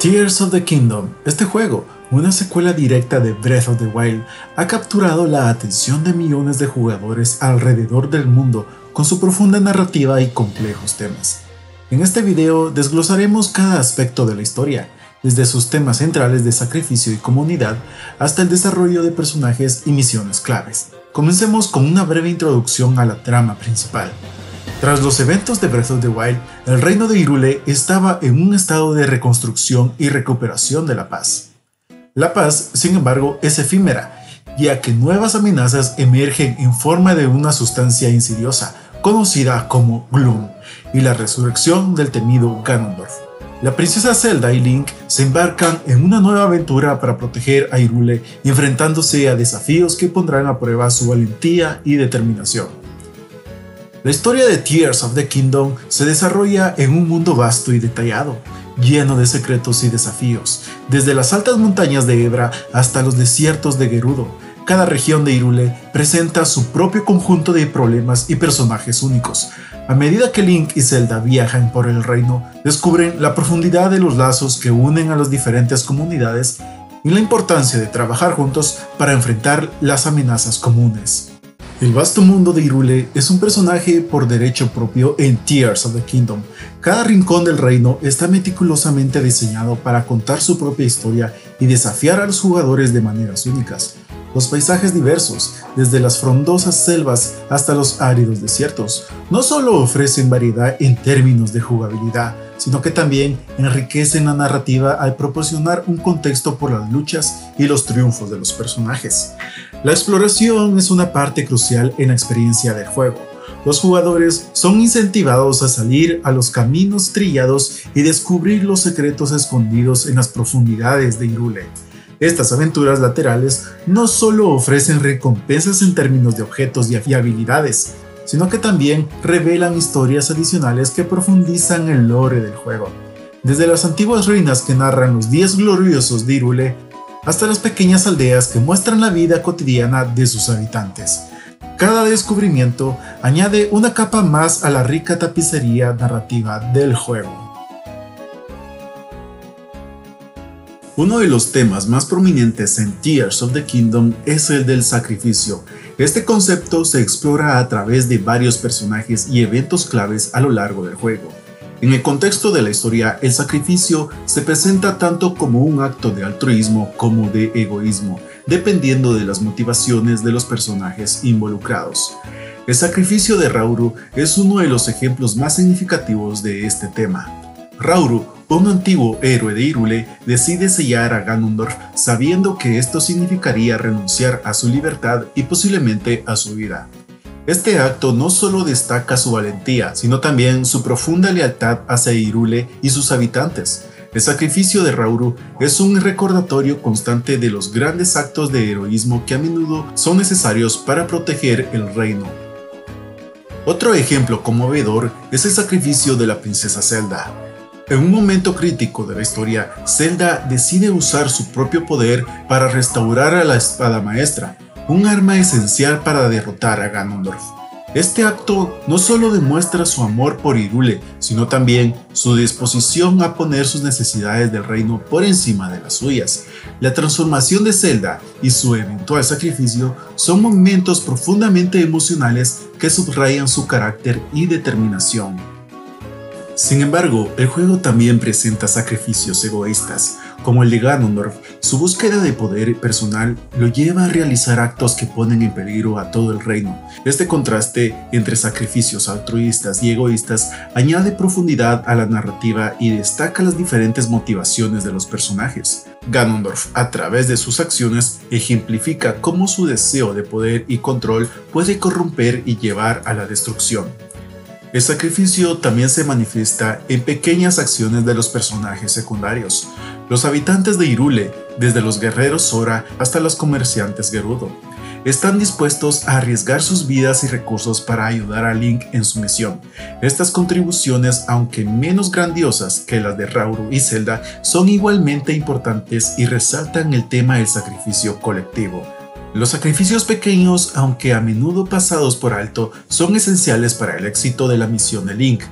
Tears of the Kingdom, este juego, una secuela directa de Breath of the Wild, ha capturado la atención de millones de jugadores alrededor del mundo con su profunda narrativa y complejos temas. En este video desglosaremos cada aspecto de la historia, desde sus temas centrales de sacrificio y comunidad hasta el desarrollo de personajes y misiones claves. Comencemos con una breve introducción a la trama principal. Tras los eventos de Breath of the Wild, el reino de Hyrule estaba en un estado de reconstrucción y recuperación de la paz. La paz, sin embargo, es efímera, ya que nuevas amenazas emergen en forma de una sustancia insidiosa, conocida como Gloom, y la resurrección del temido Ganondorf. La princesa Zelda y Link se embarcan en una nueva aventura para proteger a Hyrule, enfrentándose a desafíos que pondrán a prueba su valentía y determinación. La historia de Tears of the Kingdom se desarrolla en un mundo vasto y detallado, lleno de secretos y desafíos, desde las altas montañas de Hebra hasta los desiertos de Gerudo. Cada región de Hyrule presenta su propio conjunto de problemas y personajes únicos. A medida que Link y Zelda viajan por el reino, descubren la profundidad de los lazos que unen a las diferentes comunidades y la importancia de trabajar juntos para enfrentar las amenazas comunes. El vasto mundo de Hyrule es un personaje por derecho propio en Tears of the Kingdom. Cada rincón del reino está meticulosamente diseñado para contar su propia historia y desafiar a los jugadores de maneras únicas. Los paisajes diversos, desde las frondosas selvas hasta los áridos desiertos, no solo ofrecen variedad en términos de jugabilidad, sino que también enriquecen la narrativa al proporcionar un contexto por las luchas y los triunfos de los personajes. La exploración es una parte crucial en la experiencia del juego. Los jugadores son incentivados a salir a los caminos trillados y descubrir los secretos escondidos en las profundidades de Hyrule. Estas aventuras laterales no solo ofrecen recompensas en términos de objetos y habilidades, sino que también revelan historias adicionales que profundizan el lore del juego. Desde las antiguas ruinas que narran los días gloriosos de Hyrule, hasta las pequeñas aldeas que muestran la vida cotidiana de sus habitantes. Cada descubrimiento añade una capa más a la rica tapicería narrativa del juego. Uno de los temas más prominentes en Tears of the Kingdom es el del sacrificio. Este concepto se explora a través de varios personajes y eventos claves a lo largo del juego. En el contexto de la historia, el sacrificio se presenta tanto como un acto de altruismo como de egoísmo, dependiendo de las motivaciones de los personajes involucrados. El sacrificio de Rauru es uno de los ejemplos más significativos de este tema. Rauru, un antiguo héroe de Hyrule, decide sellar a Ganondorf sabiendo que esto significaría renunciar a su libertad y posiblemente a su vida. Este acto no solo destaca su valentía, sino también su profunda lealtad hacia Hyrule y sus habitantes. El sacrificio de Rauru es un recordatorio constante de los grandes actos de heroísmo que a menudo son necesarios para proteger el reino. Otro ejemplo conmovedor es el sacrificio de la princesa Zelda. En un momento crítico de la historia, Zelda decide usar su propio poder para restaurar a la espada maestra, un arma esencial para derrotar a Ganondorf. Este acto no solo demuestra su amor por Hyrule, sino también su disposición a poner sus necesidades del reino por encima de las suyas. La transformación de Zelda y su eventual sacrificio son momentos profundamente emocionales que subrayan su carácter y determinación. Sin embargo, el juego también presenta sacrificios egoístas, como el de Ganondorf. Su búsqueda de poder personal lo lleva a realizar actos que ponen en peligro a todo el reino. Este contraste entre sacrificios altruistas y egoístas añade profundidad a la narrativa y destaca las diferentes motivaciones de los personajes. Ganondorf, a través de sus acciones, ejemplifica cómo su deseo de poder y control puede corromper y llevar a la destrucción. El sacrificio también se manifiesta en pequeñas acciones de los personajes secundarios. Los habitantes de Hyrule, desde los guerreros Sora hasta los comerciantes Gerudo, están dispuestos a arriesgar sus vidas y recursos para ayudar a Link en su misión. Estas contribuciones, aunque menos grandiosas que las de Rauru y Zelda, son igualmente importantes y resaltan el tema del sacrificio colectivo. Los sacrificios pequeños, aunque a menudo pasados por alto, son esenciales para el éxito de la misión de Link.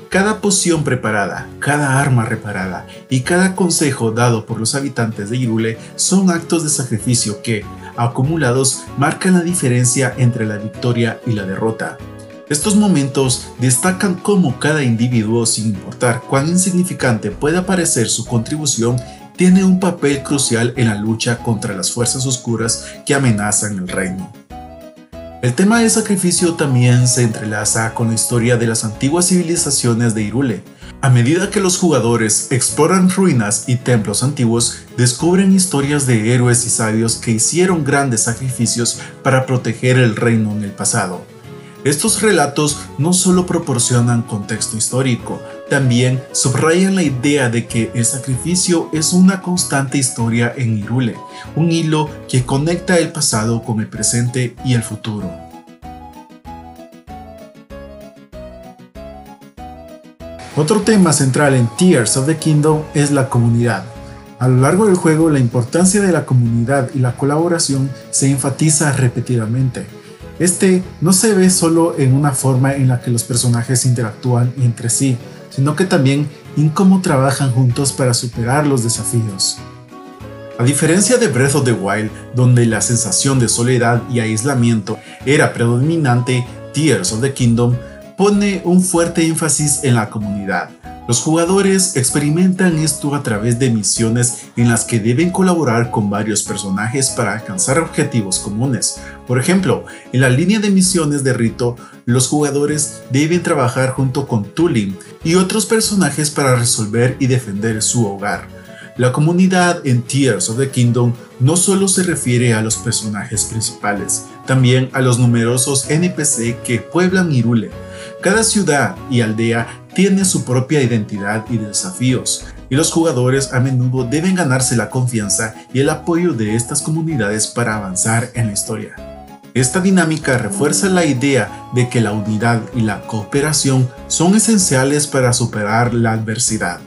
Cada poción preparada, cada arma reparada y cada consejo dado por los habitantes de Hyrule son actos de sacrificio que, acumulados, marcan la diferencia entre la victoria y la derrota. Estos momentos destacan cómo cada individuo, sin importar cuán insignificante pueda parecer su contribución, tiene un papel crucial en la lucha contra las fuerzas oscuras que amenazan el reino. El tema del sacrificio también se entrelaza con la historia de las antiguas civilizaciones de Hyrule. A medida que los jugadores exploran ruinas y templos antiguos, descubren historias de héroes y sabios que hicieron grandes sacrificios para proteger el reino en el pasado. Estos relatos no solo proporcionan contexto histórico, también subrayan la idea de que el sacrificio es una constante historia en Hyrule, un hilo que conecta el pasado con el presente y el futuro. Otro tema central en Tears of the Kingdom es la comunidad. A lo largo del juego, la importancia de la comunidad y la colaboración se enfatiza repetidamente. Este no se ve solo en una forma en la que los personajes interactúan entre sí, sino que también en cómo trabajan juntos para superar los desafíos. A diferencia de Breath of the Wild, donde la sensación de soledad y aislamiento era predominante, Tears of the Kingdom pone un fuerte énfasis en la comunidad. Los jugadores experimentan esto a través de misiones en las que deben colaborar con varios personajes para alcanzar objetivos comunes. Por ejemplo, en la línea de misiones de Rito, los jugadores deben trabajar junto con Tulin y otros personajes para resolver y defender su hogar. La comunidad en Tears of the Kingdom no solo se refiere a los personajes principales, también a los numerosos NPC que pueblan Hyrule. Cada ciudad y aldea tiene su propia identidad y desafíos, y los jugadores a menudo deben ganarse la confianza y el apoyo de estas comunidades para avanzar en la historia. Esta dinámica refuerza la idea de que la unidad y la cooperación son esenciales para superar la adversidad.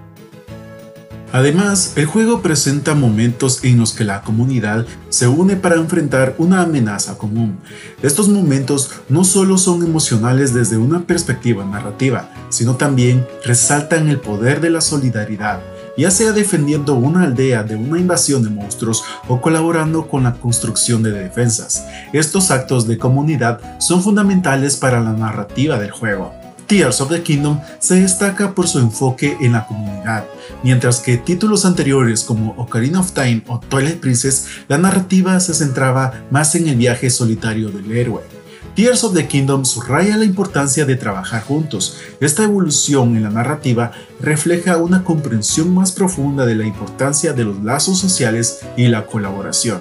Además, el juego presenta momentos en los que la comunidad se une para enfrentar una amenaza común. Estos momentos no solo son emocionales desde una perspectiva narrativa, sino también resaltan el poder de la solidaridad, ya sea defendiendo una aldea de una invasión de monstruos o colaborando con la construcción de defensas. Estos actos de comunidad son fundamentales para la narrativa del juego. Tears of the Kingdom se destaca por su enfoque en la comunidad, mientras que títulos anteriores como Ocarina of Time o Twilight Princess, la narrativa se centraba más en el viaje solitario del héroe. Tears of the Kingdom subraya la importancia de trabajar juntos. Esta evolución en la narrativa refleja una comprensión más profunda de la importancia de los lazos sociales y la colaboración.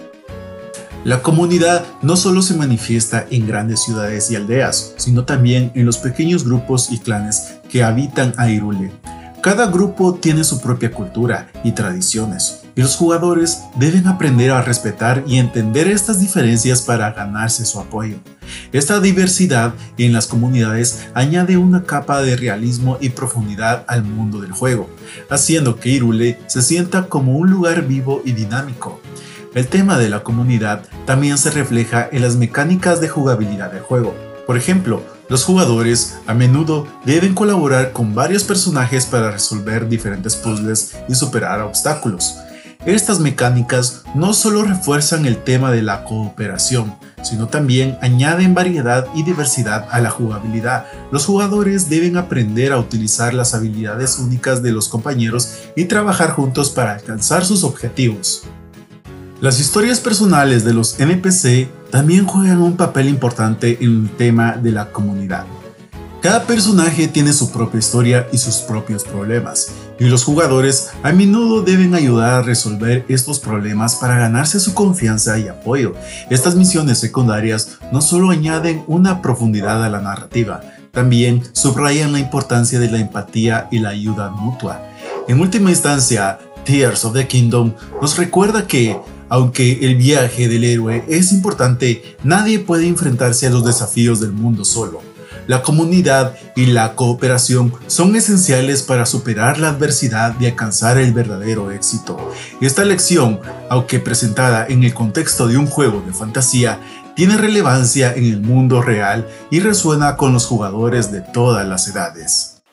La comunidad no solo se manifiesta en grandes ciudades y aldeas, sino también en los pequeños grupos y clanes que habitan a Hyrule. Cada grupo tiene su propia cultura y tradiciones, y los jugadores deben aprender a respetar y entender estas diferencias para ganarse su apoyo. Esta diversidad en las comunidades añade una capa de realismo y profundidad al mundo del juego, haciendo que Hyrule se sienta como un lugar vivo y dinámico. El tema de la comunidad también se refleja en las mecánicas de jugabilidad del juego. Por ejemplo, los jugadores a menudo deben colaborar con varios personajes para resolver diferentes puzzles y superar obstáculos. Estas mecánicas no solo refuerzan el tema de la cooperación, sino también añaden variedad y diversidad a la jugabilidad. Los jugadores deben aprender a utilizar las habilidades únicas de los compañeros y trabajar juntos para alcanzar sus objetivos. Las historias personales de los NPC también juegan un papel importante en el tema de la comunidad. Cada personaje tiene su propia historia y sus propios problemas, y los jugadores a menudo deben ayudar a resolver estos problemas para ganarse su confianza y apoyo. Estas misiones secundarias no solo añaden una profundidad a la narrativa, también subrayan la importancia de la empatía y la ayuda mutua. En última instancia, Tears of the Kingdom nos recuerda que, aunque el viaje del héroe es importante, nadie puede enfrentarse a los desafíos del mundo solo. La comunidad y la cooperación son esenciales para superar la adversidad y alcanzar el verdadero éxito. Esta lección, aunque presentada en el contexto de un juego de fantasía, tiene relevancia en el mundo real y resuena con los jugadores de todas las edades.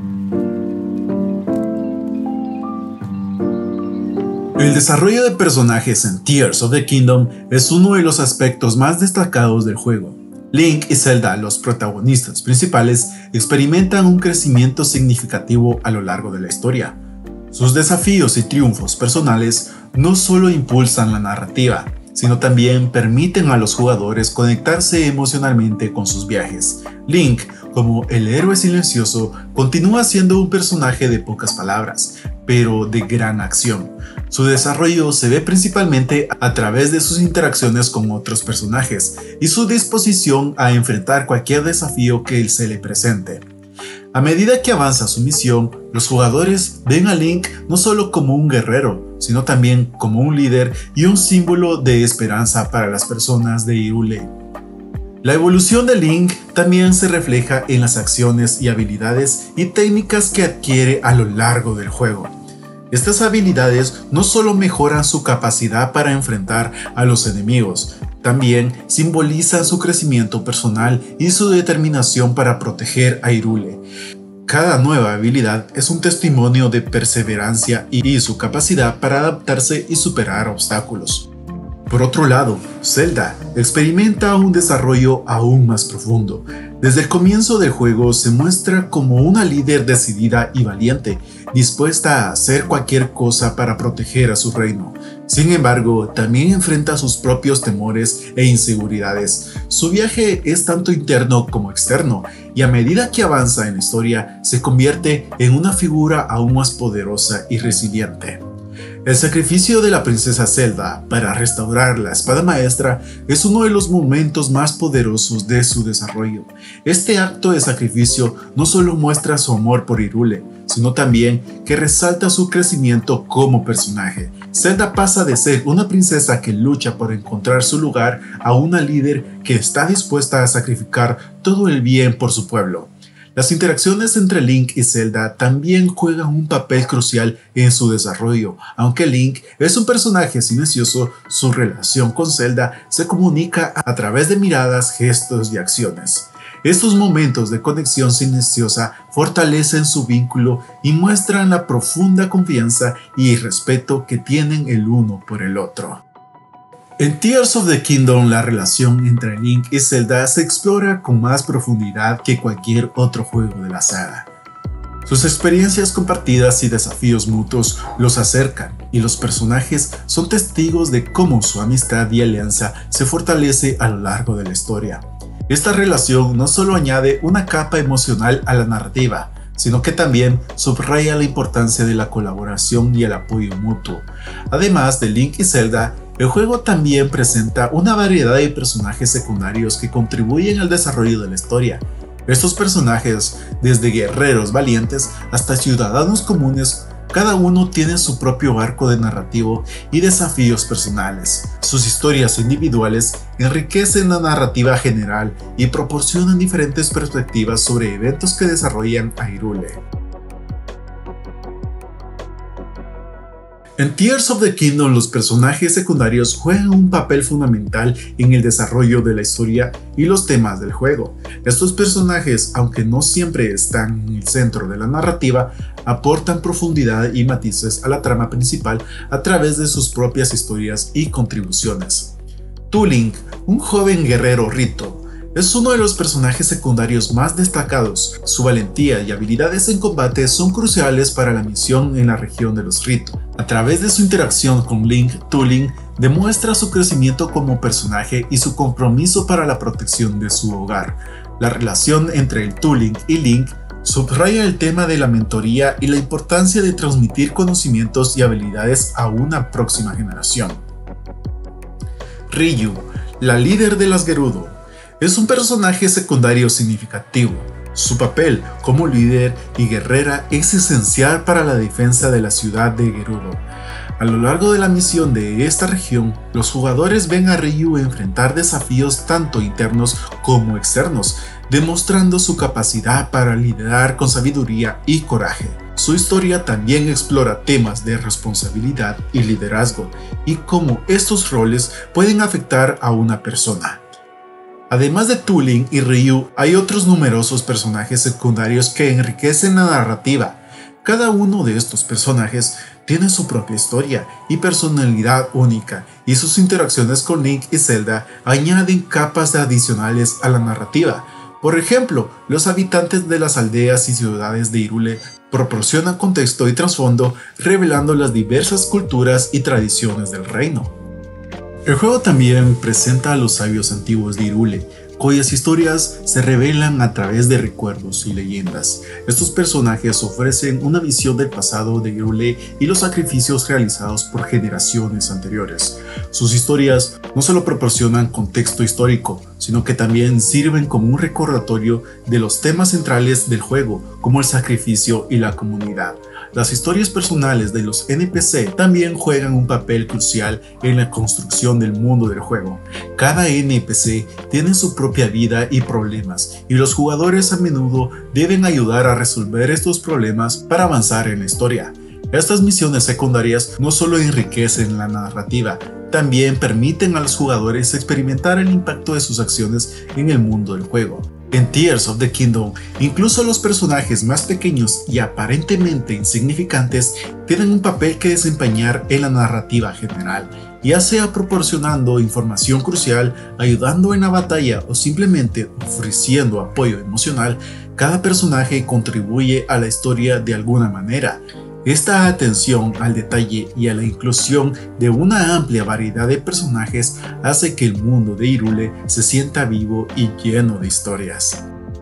El desarrollo de personajes en Tears of the Kingdom es uno de los aspectos más destacados del juego. Link y Zelda, los protagonistas principales, experimentan un crecimiento significativo a lo largo de la historia. Sus desafíos y triunfos personales no solo impulsan la narrativa, sino también permiten a los jugadores conectarse emocionalmente con sus viajes. Link, como el héroe silencioso, continúa siendo un personaje de pocas palabras, pero de gran acción. Su desarrollo se ve principalmente a través de sus interacciones con otros personajes y su disposición a enfrentar cualquier desafío que se le presente. A medida que avanza su misión, los jugadores ven a Link no solo como un guerrero, sino también como un líder y un símbolo de esperanza para las personas de Hyrule. La evolución de Link también se refleja en las acciones y habilidades y técnicas que adquiere a lo largo del juego. Estas habilidades no solo mejoran su capacidad para enfrentar a los enemigos, también simbolizan su crecimiento personal y su determinación para proteger a Hyrule. Cada nueva habilidad es un testimonio de perseverancia y su capacidad para adaptarse y superar obstáculos. Por otro lado, Zelda experimenta un desarrollo aún más profundo. Desde el comienzo del juego se muestra como una líder decidida y valiente, dispuesta a hacer cualquier cosa para proteger a su reino. Sin embargo, también enfrenta sus propios temores e inseguridades. Su viaje es tanto interno como externo, y a medida que avanza en la historia, se convierte en una figura aún más poderosa y resiliente. El sacrificio de la princesa Zelda para restaurar la espada maestra es uno de los momentos más poderosos de su desarrollo. Este acto de sacrificio no solo muestra su amor por Hyrule, sino también que resalta su crecimiento como personaje. Zelda pasa de ser una princesa que lucha por encontrar su lugar a una líder que está dispuesta a sacrificar todo el bien por su pueblo. Las interacciones entre Link y Zelda también juegan un papel crucial en su desarrollo. Aunque Link es un personaje silencioso, su relación con Zelda se comunica a través de miradas, gestos y acciones. Estos momentos de conexión silenciosa fortalecen su vínculo y muestran la profunda confianza y respeto que tienen el uno por el otro. En Tears of the Kingdom, la relación entre Link y Zelda se explora con más profundidad que cualquier otro juego de la saga. Sus experiencias compartidas y desafíos mutuos los acercan, y los personajes son testigos de cómo su amistad y alianza se fortalece a lo largo de la historia. Esta relación no solo añade una capa emocional a la narrativa, sino que también subraya la importancia de la colaboración y el apoyo mutuo. Además de Link y Zelda, el juego también presenta una variedad de personajes secundarios que contribuyen al desarrollo de la historia. Estos personajes, desde guerreros valientes hasta ciudadanos comunes, cada uno tiene su propio arco de narrativo y desafíos personales. Sus historias individuales enriquecen la narrativa general y proporcionan diferentes perspectivas sobre eventos que desarrollan a Hyrule. En Tears of the Kingdom, los personajes secundarios juegan un papel fundamental en el desarrollo de la historia y los temas del juego. Estos personajes, aunque no siempre están en el centro de la narrativa, aportan profundidad y matices a la trama principal a través de sus propias historias y contribuciones. Link, un joven guerrero Rito, es uno de los personajes secundarios más destacados. Su valentía y habilidades en combate son cruciales para la misión en la región de los Rito. A través de su interacción con Link, Link demuestra su crecimiento como personaje y su compromiso para la protección de su hogar. La relación entre el Link y Link subraya el tema de la mentoría y la importancia de transmitir conocimientos y habilidades a una próxima generación. Ryu, la líder de las Gerudo, es un personaje secundario significativo. Su papel como líder y guerrera es esencial para la defensa de la ciudad de Gerudo. A lo largo de la misión de esta región, los jugadores ven a Ryu enfrentar desafíos tanto internos como externos, demostrando su capacidad para liderar con sabiduría y coraje. Su historia también explora temas de responsabilidad y liderazgo y cómo estos roles pueden afectar a una persona. Además de Tulin y Ryu, hay otros numerosos personajes secundarios que enriquecen la narrativa. Cada uno de estos personajes tiene su propia historia y personalidad única, y sus interacciones con Link y Zelda añaden capas adicionales a la narrativa. Por ejemplo, los habitantes de las aldeas y ciudades de Hyrule proporcionan contexto y trasfondo, revelando las diversas culturas y tradiciones del reino. El juego también presenta a los sabios antiguos de Hyrule, cuyas historias se revelan a través de recuerdos y leyendas. Estos personajes ofrecen una visión del pasado de Hyrule y los sacrificios realizados por generaciones anteriores. Sus historias no solo proporcionan contexto histórico, sino que también sirven como un recordatorio de los temas centrales del juego, como el sacrificio y la comunidad. Las historias personales de los NPC también juegan un papel crucial en la construcción del mundo del juego. Cada NPC tiene su propia vida y problemas, y los jugadores a menudo deben ayudar a resolver estos problemas para avanzar en la historia. Estas misiones secundarias no solo enriquecen la narrativa, también permiten a los jugadores experimentar el impacto de sus acciones en el mundo del juego. En Tears of the Kingdom, incluso los personajes más pequeños y aparentemente insignificantes tienen un papel que desempeñar en la narrativa general, ya sea proporcionando información crucial, ayudando en la batalla o simplemente ofreciendo apoyo emocional. Cada personaje contribuye a la historia de alguna manera. Esta atención al detalle y a la inclusión de una amplia variedad de personajes hace que el mundo de Hyrule se sienta vivo y lleno de historias.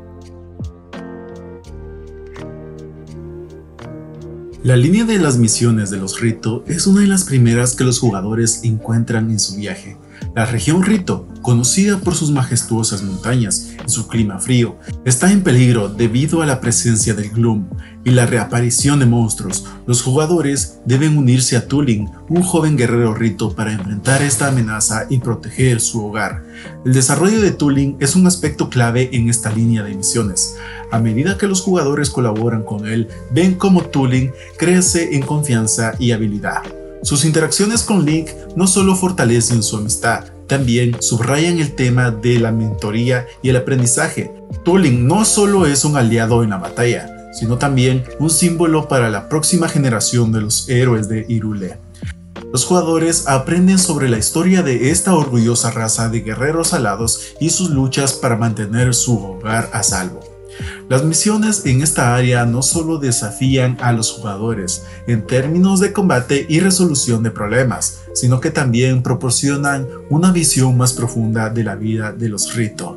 La línea de las misiones de los Rito es una de las primeras que los jugadores encuentran en su viaje. La región Rito, conocida por sus majestuosas montañas y su clima frío, está en peligro debido a la presencia del Gloom y la reaparición de monstruos. Los jugadores deben unirse a Tulin, un joven guerrero Rito, para enfrentar esta amenaza y proteger su hogar. El desarrollo de Tulin es un aspecto clave en esta línea de misiones. A medida que los jugadores colaboran con él, ven cómo Tulin crece en confianza y habilidad. Sus interacciones con Link no solo fortalecen su amistad, también subrayan el tema de la mentoría y el aprendizaje. Tulin no solo es un aliado en la batalla, sino también un símbolo para la próxima generación de los héroes de Hyrule. Los jugadores aprenden sobre la historia de esta orgullosa raza de guerreros alados y sus luchas para mantener su hogar a salvo. Las misiones en esta área no solo desafían a los jugadores en términos de combate y resolución de problemas, sino que también proporcionan una visión más profunda de la vida de los Rito.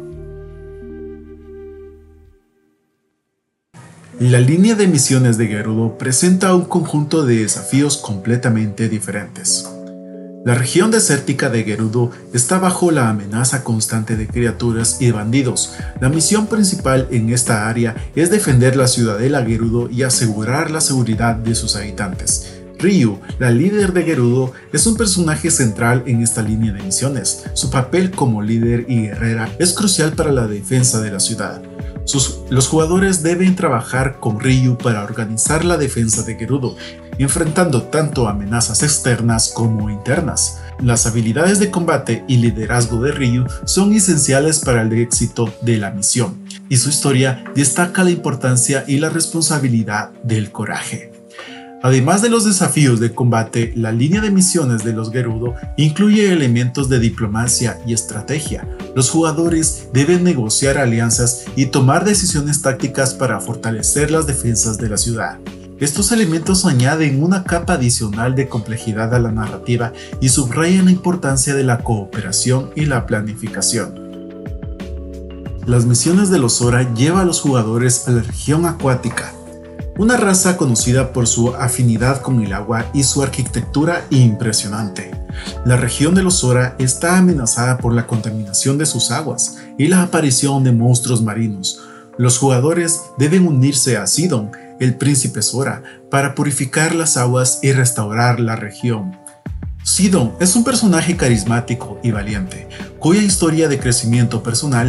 La línea de misiones de Gerudo presenta un conjunto de desafíos completamente diferentes. La región desértica de Gerudo está bajo la amenaza constante de criaturas y bandidos. La misión principal en esta área es defender la ciudadela Gerudo y asegurar la seguridad de sus habitantes. Ryu, la líder de Gerudo, es un personaje central en esta línea de misiones. Su papel como líder y guerrera es crucial para la defensa de la ciudad. Los jugadores deben trabajar con Ryu para organizar la defensa de Gerudo, enfrentando tanto amenazas externas como internas. Las habilidades de combate y liderazgo de Ryu son esenciales para el éxito de la misión, y su historia destaca la importancia y la responsabilidad del coraje. Además de los desafíos de combate, la línea de misiones de los Gerudo incluye elementos de diplomacia y estrategia. Los jugadores deben negociar alianzas y tomar decisiones tácticas para fortalecer las defensas de la ciudad. Estos elementos añaden una capa adicional de complejidad a la narrativa y subrayan la importancia de la cooperación y la planificación. Las misiones de los Zora llevan a los jugadores a la región acuática, una raza conocida por su afinidad con el agua y su arquitectura impresionante. La región de los Zora está amenazada por la contaminación de sus aguas y la aparición de monstruos marinos. Los jugadores deben unirse a Sidon, el príncipe Zora, para purificar las aguas y restaurar la región. Sidon es un personaje carismático y valiente, cuya historia de crecimiento personal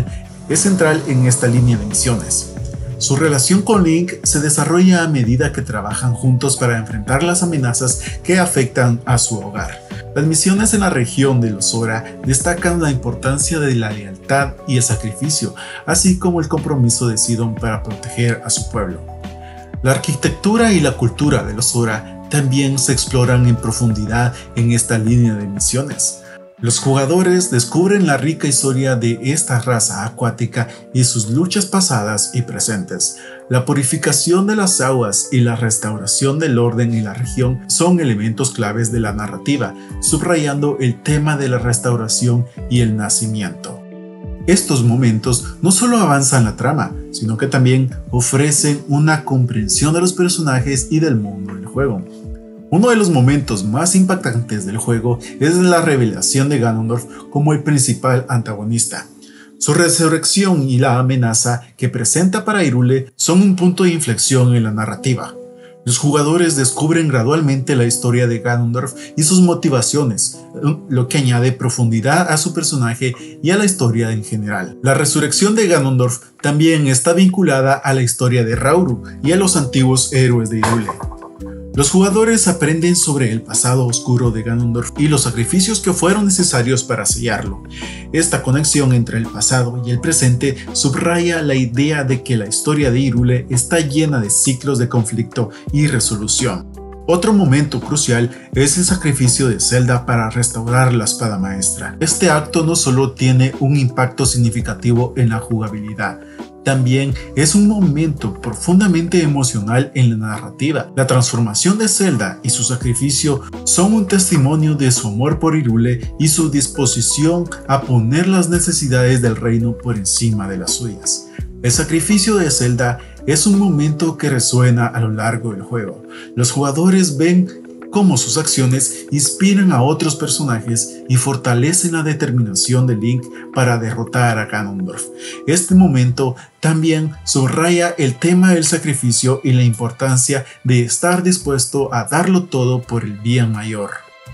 es central en esta línea de misiones. Su relación con Link se desarrolla a medida que trabajan juntos para enfrentar las amenazas que afectan a su hogar. Las misiones en la región de los Zora destacan la importancia de la lealtad y el sacrificio, así como el compromiso de Sidon para proteger a su pueblo. La arquitectura y la cultura de los Zora también se exploran en profundidad en esta línea de misiones. Los jugadores descubren la rica historia de esta raza acuática y sus luchas pasadas y presentes. La purificación de las aguas y la restauración del orden en la región son elementos claves de la narrativa, subrayando el tema de la restauración y el nacimiento. Estos momentos no solo avanzan la trama, sino que también ofrecen una comprensión de los personajes y del mundo del juego. Uno de los momentos más impactantes del juego es la revelación de Ganondorf como el principal antagonista. Su resurrección y la amenaza que presenta para Hyrule son un punto de inflexión en la narrativa. Los jugadores descubren gradualmente la historia de Ganondorf y sus motivaciones, lo que añade profundidad a su personaje y a la historia en general. La resurrección de Ganondorf también está vinculada a la historia de Rauru y a los antiguos héroes de Hyrule. Los jugadores aprenden sobre el pasado oscuro de Ganondorf y los sacrificios que fueron necesarios para sellarlo. Esta conexión entre el pasado y el presente subraya la idea de que la historia de Hyrule está llena de ciclos de conflicto y resolución. Otro momento crucial es el sacrificio de Zelda para restaurar la espada maestra. Este acto no solo tiene un impacto significativo en la jugabilidad, también es un momento profundamente emocional en la narrativa. La transformación de Zelda y su sacrificio son un testimonio de su amor por Hyrule y su disposición a poner las necesidades del reino por encima de las suyas. El sacrificio de Zelda es un momento que resuena a lo largo del juego. Los jugadores ven cómo sus acciones inspiran a otros personajes y fortalecen la determinación de Link para derrotar a Ganondorf. Este momento también subraya el tema del sacrificio y la importancia de estar dispuesto a darlo todo por el bien mayor.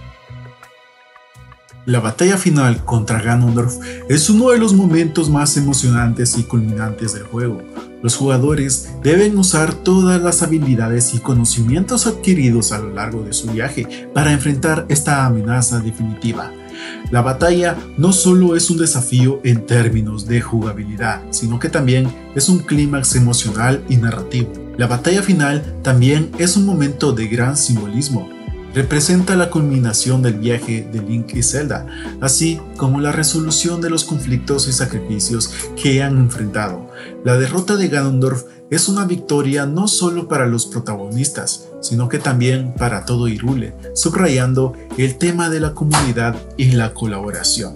La batalla final contra Ganondorf es uno de los momentos más emocionantes y culminantes del juego. Los jugadores deben usar todas las habilidades y conocimientos adquiridos a lo largo de su viaje para enfrentar esta amenaza definitiva. La batalla no solo es un desafío en términos de jugabilidad, sino que también es un clímax emocional y narrativo. La batalla final también es un momento de gran simbolismo. Representa la culminación del viaje de Link y Zelda, así como la resolución de los conflictos y sacrificios que han enfrentado. La derrota de Ganondorf es una victoria no solo para los protagonistas, sino que también para todo Hyrule, subrayando el tema de la comunidad y la colaboración.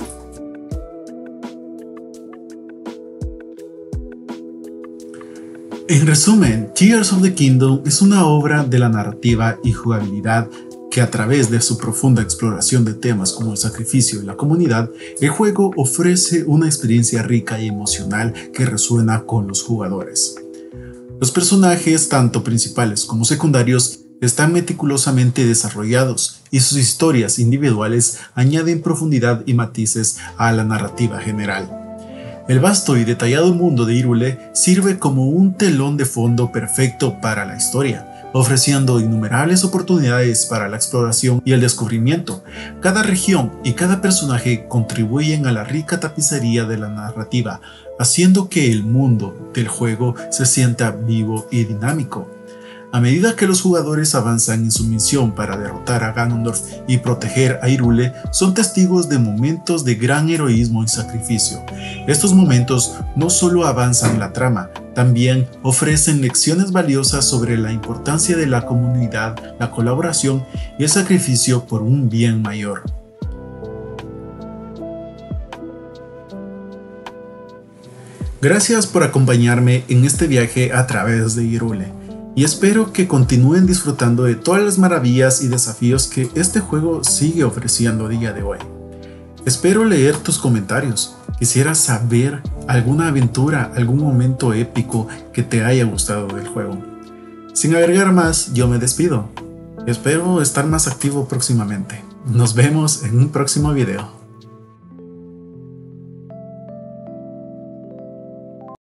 En resumen, Tears of the Kingdom es una obra de la narrativa y jugabilidad que a través de su profunda exploración de temas como el sacrificio y la comunidad, el juego ofrece una experiencia rica y emocional que resuena con los jugadores. Los personajes, tanto principales como secundarios, están meticulosamente desarrollados y sus historias individuales añaden profundidad y matices a la narrativa general. El vasto y detallado mundo de Hyrule sirve como un telón de fondo perfecto para la historia, ofreciendo innumerables oportunidades para la exploración y el descubrimiento. Cada región y cada personaje contribuyen a la rica tapicería de la narrativa, haciendo que el mundo del juego se sienta vivo y dinámico. A medida que los jugadores avanzan en su misión para derrotar a Ganondorf y proteger a Hyrule, son testigos de momentos de gran heroísmo y sacrificio. Estos momentos no solo avanzan la trama, también ofrecen lecciones valiosas sobre la importancia de la comunidad, la colaboración y el sacrificio por un bien mayor. Gracias por acompañarme en este viaje a través de Hyrule, y espero que continúen disfrutando de todas las maravillas y desafíos que este juego sigue ofreciendo a día de hoy. Espero leer tus comentarios. Quisiera saber alguna aventura, algún momento épico que te haya gustado del juego. Sin agregar más, yo me despido. Espero estar más activo próximamente. Nos vemos en un próximo video.